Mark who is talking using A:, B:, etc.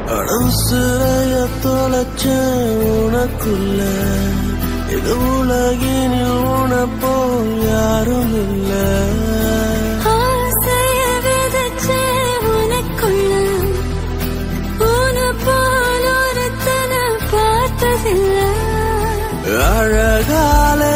A: அணுசுரைய தொலைச்ச உனக்குள்ள இது உலகினில் உனப்போல் யாரும் இல்ல.
B: ஆசைய விதைச்ச உனக்குள்ள உன போல் ஒருத்தனை பார்த்ததில்லை.
A: அழகாலே